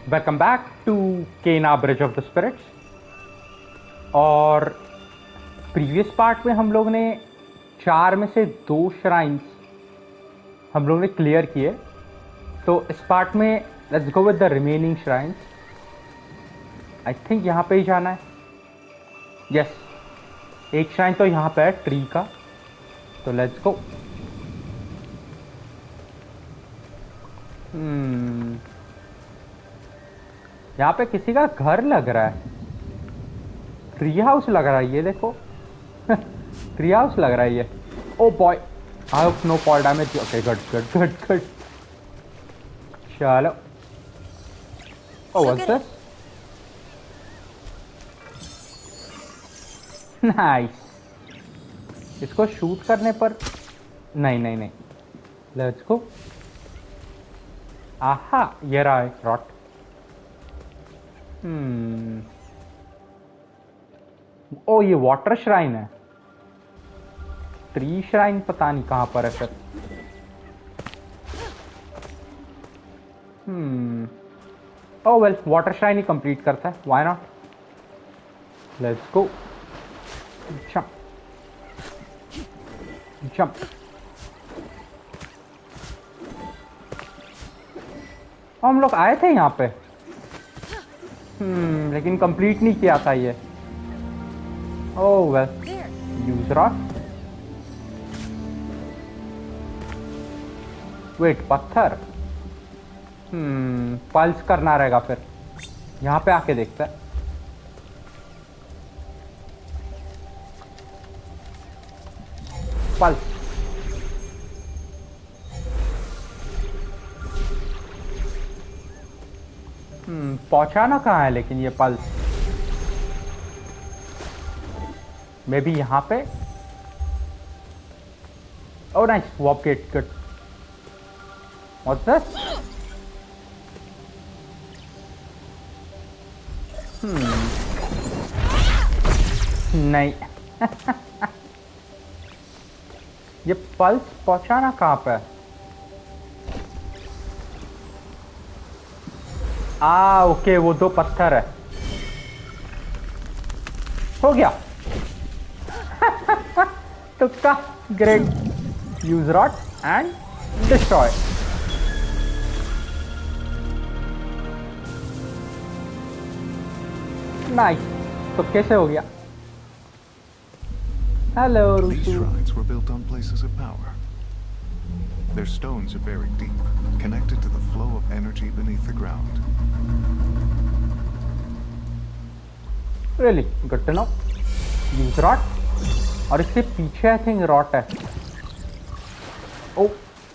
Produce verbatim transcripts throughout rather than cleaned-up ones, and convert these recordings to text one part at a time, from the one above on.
Welcome back to Kena bridge of the spirits. और previous part में हम लोग ने चार में से दो श्राइन्स हम लोग ने क्लियर किए। तो इस पार्ट में let's go with the remaining shrines. I think यहाँ पे ही जाना है। यस yes, एक श्राइन तो यहाँ पे है ट्री का, तो लेट्स गो। हम्म यहाँ पे किसी का घर लग रहा है, ट्री हाउस लग रहा है ये देखो। ट्री हाउस लग रहा है ये। Oh boy, I hope no fall damage. Okay good good good good. चलो। Oh what's this? नाइस। इसको शूट करने पर नहीं नहीं नहीं। Let's go. आहा, ये रहा है रॉट। हम्म ओ ये वाटर श्राइन है। ट्री श्राइन पता नहीं कहां पर है फिर। Hmm oh well, water shrine ही कंप्लीट करता है, why not. Let's go. Jump jump. हम लोग आए थे यहाँ पे, हम्म लेकिन कंप्लीट नहीं किया था ये। Oh well, use rock. Wait, पत्थर। हम्म पल्स करना रहेगा फिर। यहाँ पे आके देखते हैं। पल्स। हम्म पहुंचाना कहाँ है लेकिन ये पल्स? मे बी यहाँ पे। Oh nice, whop gate, good. What's this? Hmm नहीं। ये पल्स पहुंचाना कहाँ पे है? आ ओके, वो दो पत्थर है। हो गया। तुक्का, great. Use rot and destroy. Nice. तो कैसे हो गया? Hello These shrines were built on places of power. Their stones are buried deep, connected to the flow of energy beneath the ground. Really good to know. Use rot. और इसके पीछे I think rot है। ओ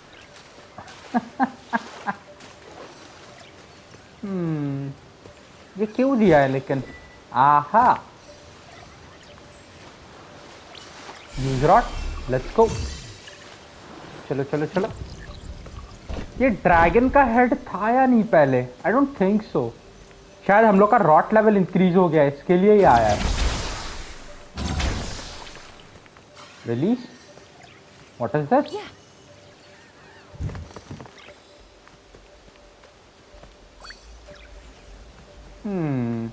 हम्म ये क्यों दिया है लेकिन? आहा, यूज रॉट। Let's go. चलो चलो चलो। ये ड्रैगन का हेड था या नहीं पहले? I don't think so. शायद हम लोग का रॉट लेवल इंक्रीज हो गया, इसके लिए ही आया है। Release. What is this? Hmm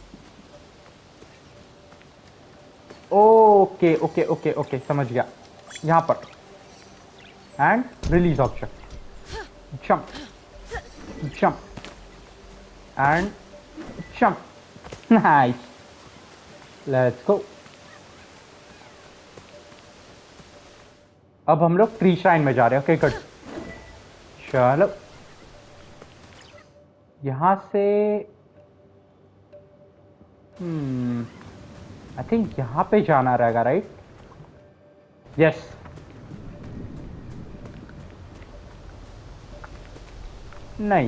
okay okay okay okay, समझ गया। यहां पर and release object. Jump jump and jump. Nice. Let's go. अब हम लोग ट्री श्राइन में जा रहे हैं। Okay good. चलो यहां से हम्म आई थिंक यहां पे जाना रहेगा, राइट? यस। नहीं।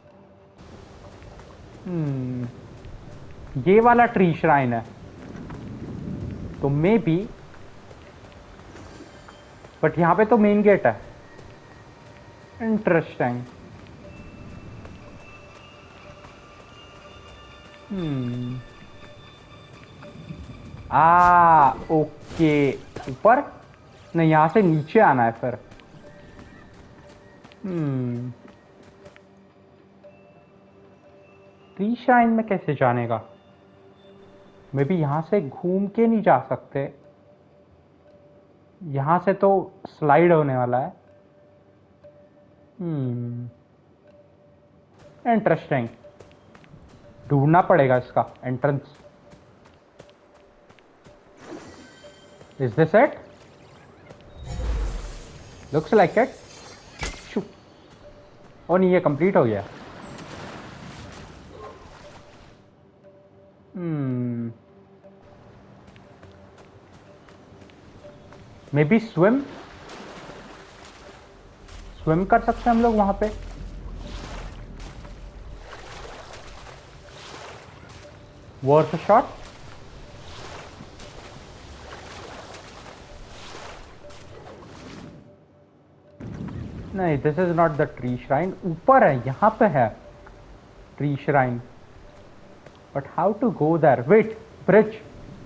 हम्म ये वाला ट्री श्राइन है तो मे बी, बट यहां पे तो मेन गेट है। इंटरेस्टिंग। हम्म आ ओके, ऊपर नहीं, यहां से नीचे आना है फिर। हम्म ट्री श्राइन में कैसे जानेगा? मे बी यहां से घूम के नहीं जा सकते, यहां से तो स्लाइड होने वाला है। हम्म इंटरेस्टिंग, ढूंढना पड़ेगा इसका entrance. Is this it? Looks like it. Oh नहीं, ये कंप्लीट हो गया। Hmm maybe swim swim कर सकते हैं हम लोग वहां पे। Worth shot. नहीं, this is not the tree shrine. ऊपर है, यहां पे है tree shrine, but how to go there? Wait, bridge.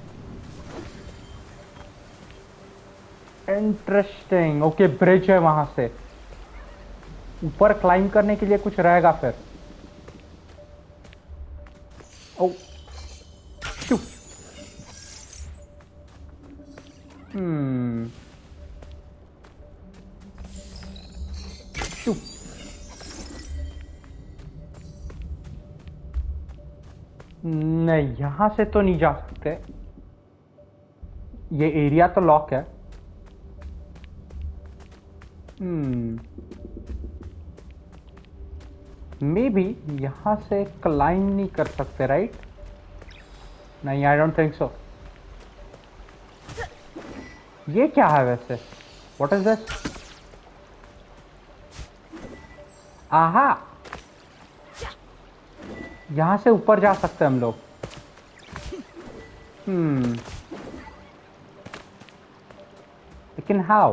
Interesting, okay bridge है, वहां से ऊपर क्लाइंब करने के लिए कुछ रहेगा फिर। ओ शू, हम्म शू, नहीं यहां से तो नहीं जा सकते, ये एरिया तो लॉक है। हम्म मे बी यहां से क्लाइंब नहीं कर सकते, राइट? नहीं, आई डोंट थिंक सो। ये क्या है वैसे? What is this? आहा, यहां से ऊपर जा सकते हैं हम लोग। हम्म लेकिन हाउ?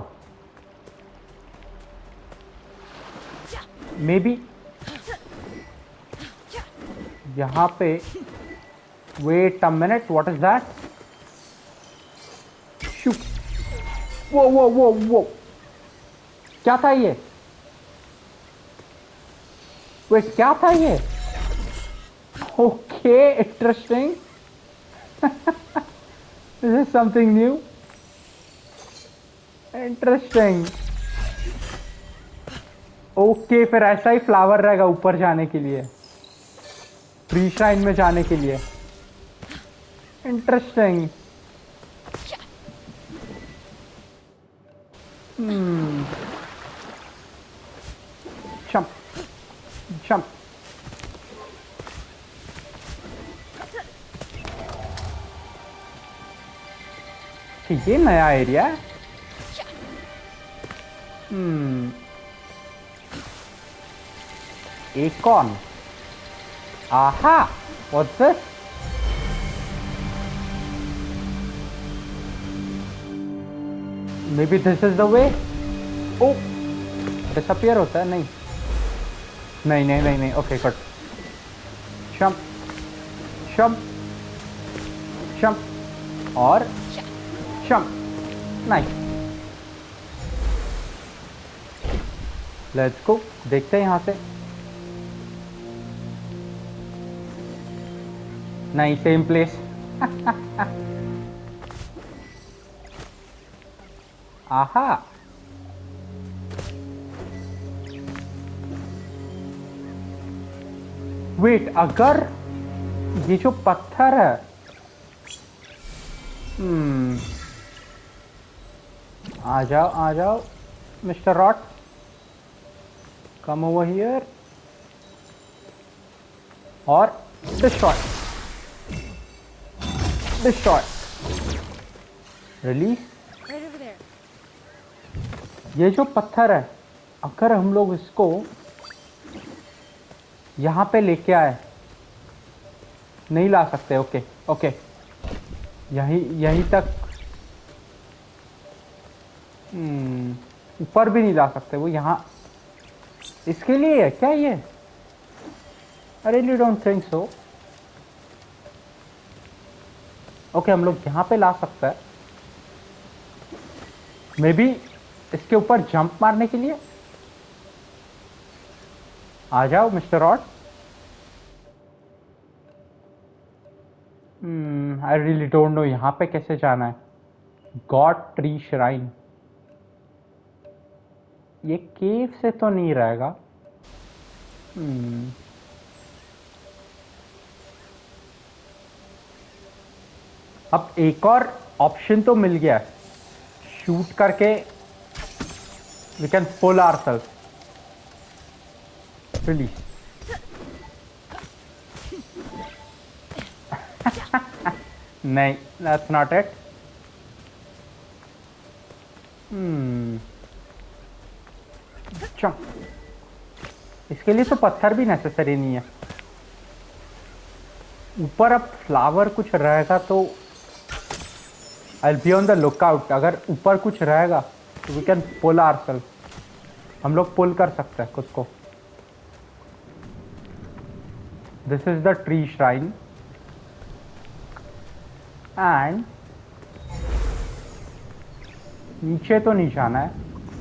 मे बी यहां पे, wait a minute, what is that? शू, वो वो वो वो क्या था ये? वेट, क्या था ये? Okay, interesting. This is something new, interesting. Okay, फिर ऐसा ही फ्लावर रहेगा ऊपर जाने के लिए, ट्री श्राइन में जाने के लिए। इंटरेस्टिंग। Hmm jump jump. ये नया एरिया है। हम्म Acorn. Aha! What's this? Maybe this is the way. Oh! Disappear होता है? नहीं नहीं नहीं नहीं नहीं okay cut. Jump jump jump और जंप। Nice, let's go. देखते हैं यहाँ से। नहीं, सेम प्लेस। आहा, वेट, अगर ये जो पत्थर है, हम्म आ जाओ आ जाओ mister rot, come over here और डिस्ट्रॉय डिस्ट्रॉय रिलीज। ये जो पत्थर है, अगर हम लोग इसको यहाँ पे लेके आए, नहीं ला सकते। ओके ओके, यहीं यहीं तक। हम्म ऊपर भी नहीं ला सकते, वो यहाँ इसके लिए है क्या ये? I really don't think so. Okay, हम लोग यहाँ पे ला सकते हैं, मे बी इसके ऊपर जंप मारने के लिए। आ जाओ mister rot. I really don't know यहाँ पे कैसे जाना है। गॉड ट्री श्राइन, ये केव से तो नहीं रहेगा। hmm. अब एक और ऑप्शन तो मिल गया है, शूट करके we can pull ourselves. Release. नहीं, that's not it. Hmm. अच्छा, इसके लिए तो पत्थर भी नेसेसरी नहीं है। ऊपर अब फ्लावर कुछ रहेगा तो I'll be on the lookout। अगर ऊपर कुछ रहेगा तो we can pull ourselves, हम लोग पुल कर सकते हैं खुद को। This is the tree shrine and नीचे तो नहीं जाना है।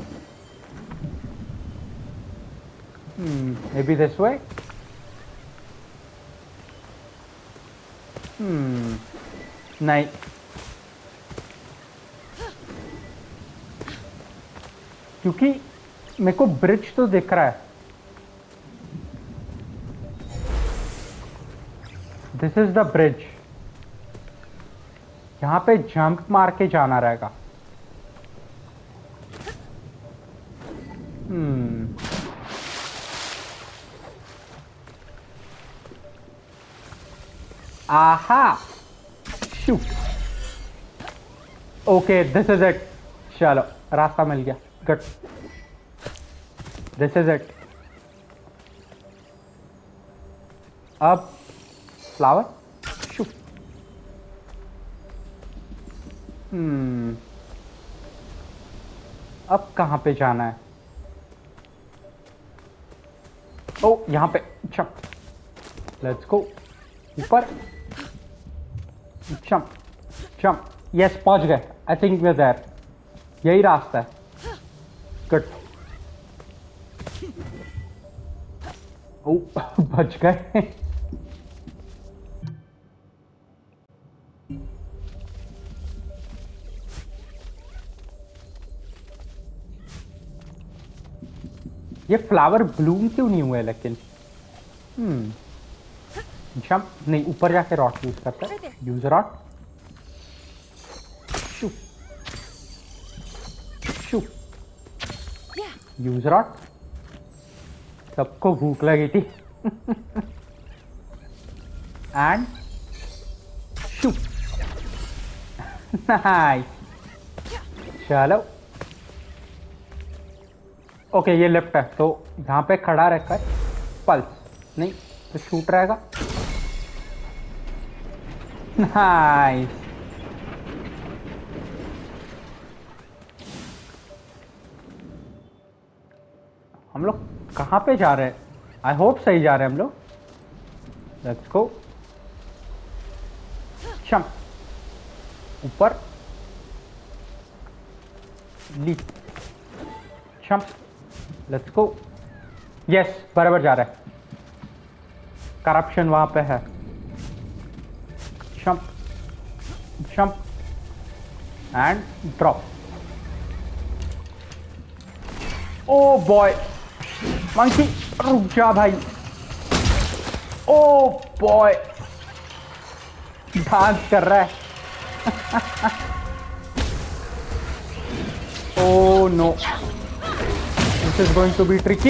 hmm, maybe this way। hmm, नहीं, क्योंकि मेरे को ब्रिज तो दिख रहा है। दिस इज द ब्रिज, यहाँ पे जंप मार के जाना रहेगा। hmm. Aha, shoot. Okay, this is it. चलो, रास्ता मिल गया। Good, this is it. अब फ्लावर, शूट। हम्म अब कहाँ पे जाना है? ओ, यहाँ पे। Jump, let's go. ऊपर, जंप जंप। यस, पहुंच गए। I think we are there. यही रास्ता है। गुड। ओ, बच गए। ये फ्लावर ब्लूम क्यों नहीं हुए लेकिन? हम्म जंप नहीं, ऊपर जाके रॉड यूज करता है। Use rot, shoo shoo, use rot. सबको भूख लगी थी। And shoo. नाइस। चलो, ओके okay, ये लेफ्ट है तो यहाँ पे खड़ा रहकर पल्स नहीं तो शूट रहेगा। नाइस। हम लोग कहाँ पे जा रहे हैं? आई होप सही जा रहे हैं हम लोग। Let's go. जंप, ऊपर, ली, जंप, लेट्स गो। यस, बराबर जा रहा है। करप्शन वहां पे है। Jump jump and drop. Oh boy, monkey, रुक जा भाई। ओ बॉय, डांस कर रहा है। Oh no, this is going to be tricky.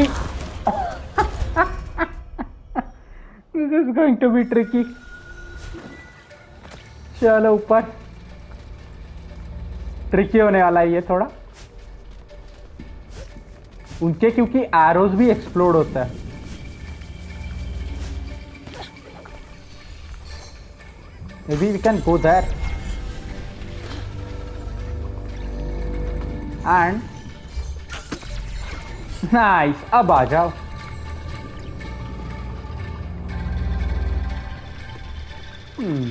This is going to be tricky. चलो ऊपर। ट्रिकी होने वाला है ये थोड़ा, उनके क्योंकि एरोज भी एक्सप्लोड होता है। Maybe we can go there and nice. अब आ जाओ। hmm.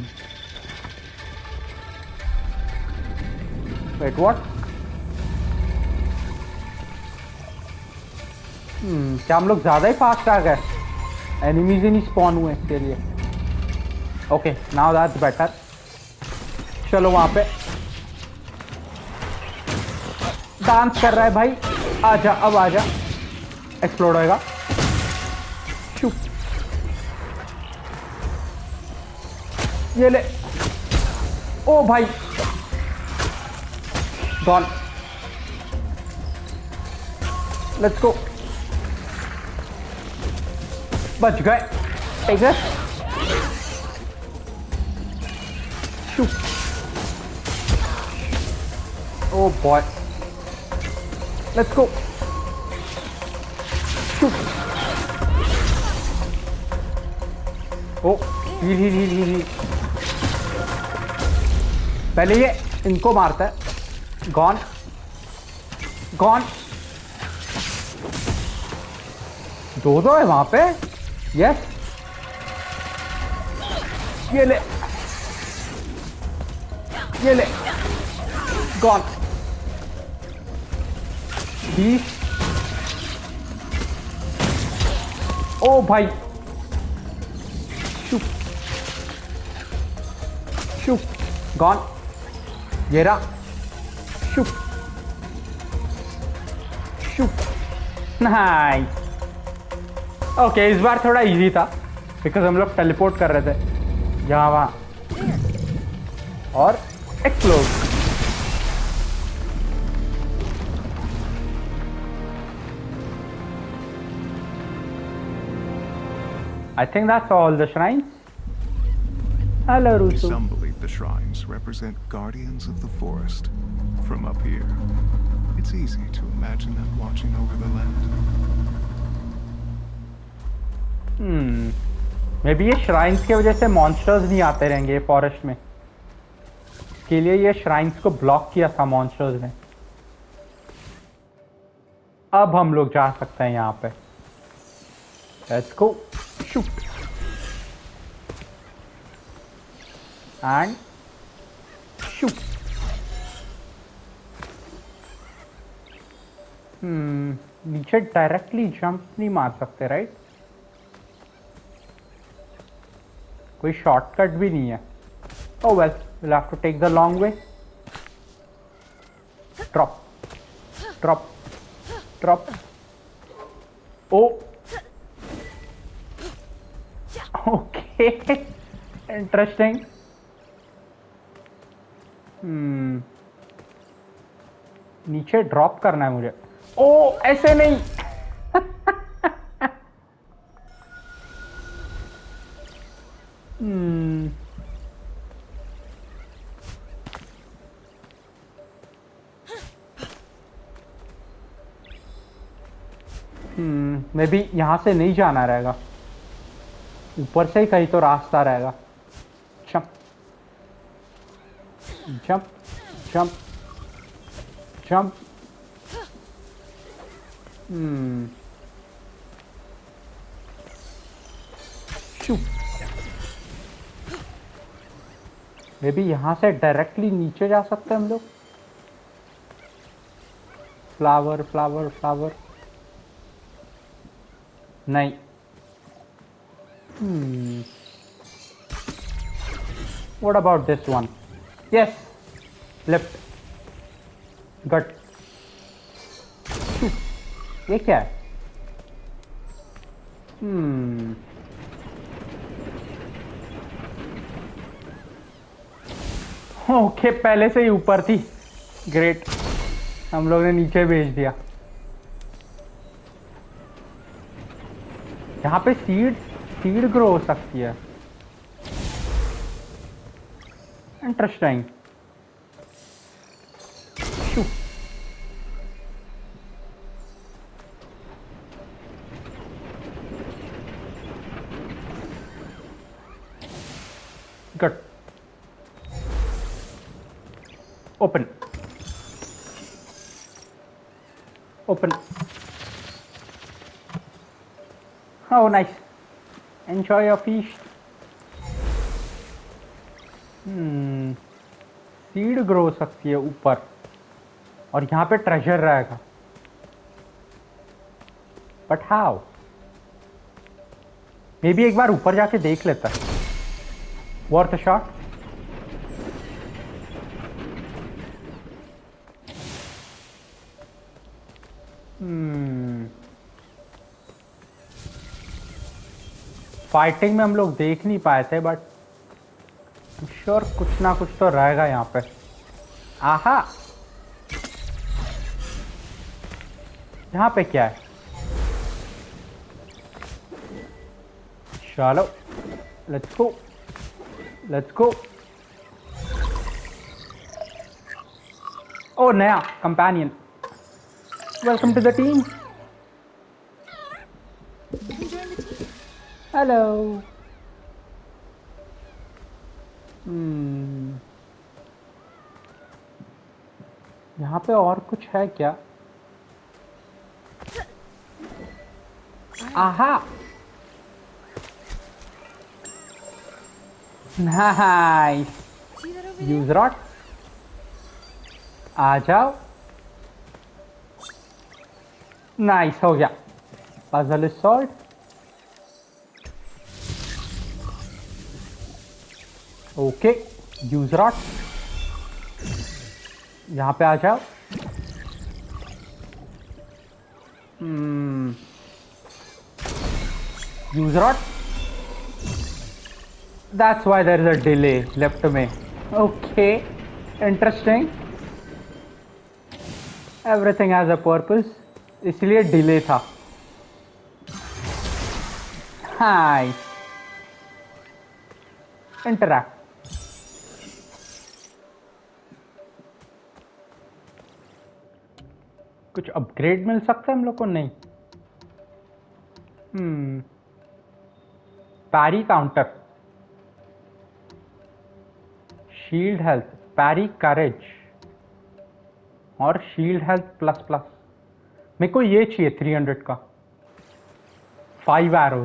Wait, what? hmm. क्या हम लोग ज्यादा ही फास्ट आ गए? एनिमीज ही नहीं स्पॉन हुए इसके लिए। Okay, now that's better. चलो वहां पे डांस कर रहा है भाई। आजा अब आजा, एक्सप्लोड होएगा। शुप, ये ले। ओ भाई गॉन। लेट्स गो, बच गए। Take this. शुप, ओ बॉय, लेट्स गो। शुप, oh heal heal heal heal heal. पहले ये इनको मारता है। Gone gone. दो दो है वहां पे। यस, ये ले ये ले। गॉन। बीस। ओ भाई, शुप शुप। गॉन। ये रहा। Shop shop. नाइस। ओके, इस बार थोड़ा इजी था बिकॉज हम लोग टेलीपोर्ट कर रहे थे यहाँ वहाँ और explode. I think that's all the shrines. Hello, Rusu. Some believe the shrines represent guardians of the forest. From up here, it's easy to imagine them watching over the land. Hmm. Maybe ये shrines की वजह से monsters नहीं आते रहेंगे forest में। इसके लिए ये shrines को ब्लॉक किया था monsters ने। अब हम लोग जा सकते हैं यहाँ पे। Let's go. Shoot. And shoot. Hmm. नीचे डायरेक्टली जंप नहीं मार सकते, राइट? कोई शॉर्टकट भी नहीं है। Oh well, we'll have to take the long way. Drop, drop, drop. Oh. Okay. Interesting. Hmm. नीचे ड्रॉप करना है मुझे। ओ ऐसे नहीं। hmm. hmm. मे बी यहां से नहीं जाना रहेगा, ऊपर से ही कहीं तो रास्ता रहेगा। Jump jump jump jump. Hmm shoo. Maybe यहां से डायरेक्टली नीचे जा सकते हैं हम लोग। फ्लावर फ्लावर फ्लावर नहीं। Hmm. What about this one? Yes. Left. Gut. ये क्या है? Hmm. ओके, पहले से ही ऊपर थी। ग्रेट, हम लोग ने नीचे भेज दिया। यहाँ पे सीड सीड ग्रो हो सकती है। Interesting. Good. Open open. Oh, nice. Enjoy your fish. Hmm. Seed grow हो सकती है ऊपर और यहाँ पे ट्रेजर रहेगा, बट हाउ? मे बी एक बार ऊपर जाके देख लेता है। Worth a shot. फाइटिंग में हम लोग देख नहीं पाए थे, बट श्योर कुछ ना कुछ तो रहेगा यहाँ पे। आहा, यहाँ पे क्या है? चलो let's go, let's go. Oh नया companion, welcome to the team. Hello. Hmm, यहाँ पे और कुछ है क्या? आहा, नाइस। यूज रॉट, आ जाओ। नाइस, हो गया। Puzzle is solved. Okay, use rot, यहाँ पे आ जाओ। Hmm, use rot. That's why there is a delay left में। Okay, interesting. Everything has a purpose, इसलिए डिले था। Hi, interact. कुछ अपग्रेड मिल सकता है हम लोग को? नहीं। Hmm, parry counter, shield health, parry courage और शील्ड हेल्थ प्लस प्लस। मेरे को ये चाहिए थ्री हंड्रेड का। Five arrows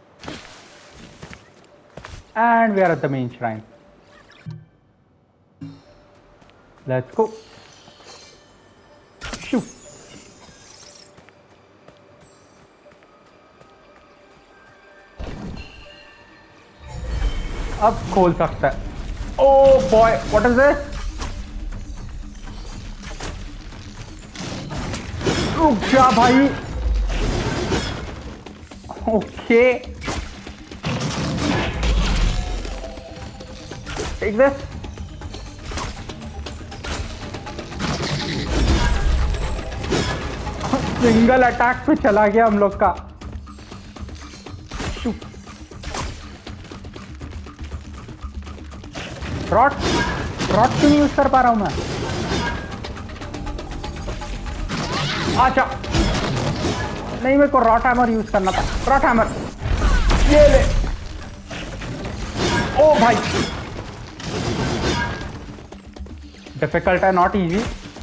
and we are at the main shrine. Let's go. Shoo, अब खोल सकता है। Oh boy, what is this? रुक जा भाई। Okay. Take this. Single attack पे चला गया हम लोग का। रॉट, रॉट क्यों नहीं यूज कर पा रहा हूं मैं? अच्छा, नहीं, मेरे को रॉट हैमर यूज करना था। रॉट हैमर, ये ले। ओ भाई, डिफिकल्ट है, नॉट इजी।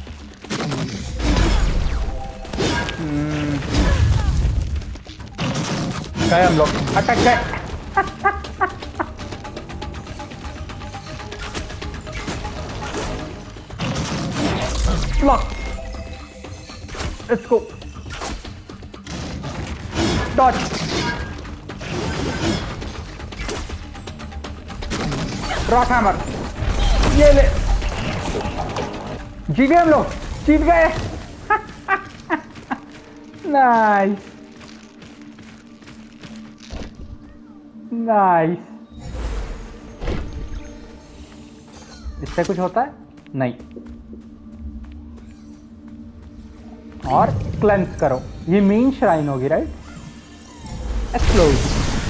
गए हम लोग, अटक गए। Block. Let's go. Dodge. Rock hammer. ये ले। जीत गए हम लोग, जीत गए। Nice, nice. इससे कुछ होता है? नहीं। और क्लेंस करो। ये मेन श्राइन होगी, राइट? एक्सप्लोड।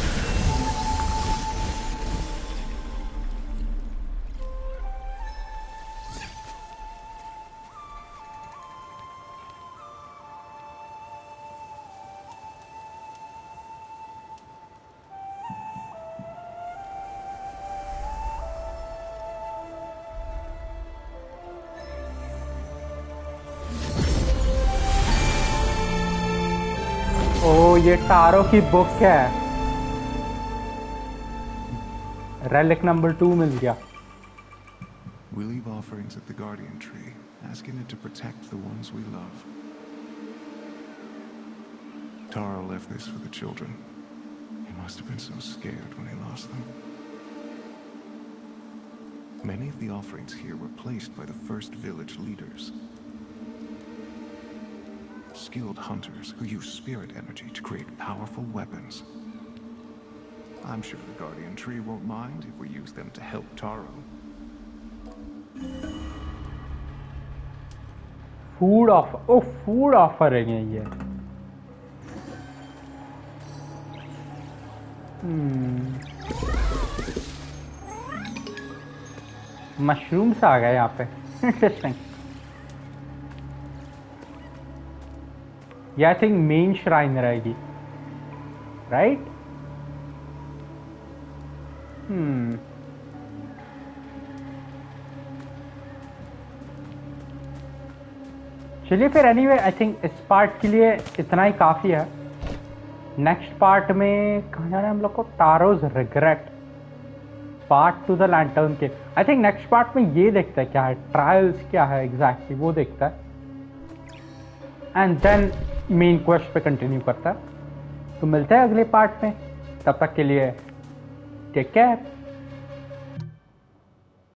ओ, ये टारो की बुक है। रेलिक नंबर टू मिल गया। We leave offerings at the Guardian Tree, asking it to protect the ones we love. Taro left this for the children. He must have been so scared when he lost them. Many of the offerings here were placed by the first village leaders. Skilled hunters who use spirit energy to create powerful weapons. I'm sure the Guardian Tree won't mind if we use them to help Taro. Food offer, oh food offer है ये। Mushrooms आ गए यहाँ पे, interesting. ये I think main shrine रहेगी, right? Hmm चलिए फिर, एनीवे आई थिंक इस पार्ट के लिए इतना ही काफ़ी है। नेक्स्ट पार्ट में कहाँ जाना है हम लोग को? Taro's regret, part two the lantern के। आई थिंक नेक्स्ट पार्ट में ये देखता है क्या है, ट्रायल्स क्या है एग्जैक्टली, वो देखता है एंड देन मेन क्वेस्ट पे कंटिन्यू करता है। तो मिलते हैं अगले पार्ट में, तब तक के लिए टेक केयर।